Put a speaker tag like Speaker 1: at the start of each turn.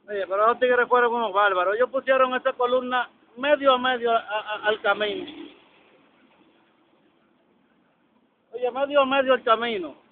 Speaker 1: Oye, pero los tigres fueron unos bárbaros. Ellos pusieron esa columna medio a medio al camino. Oye, medio a medio al camino.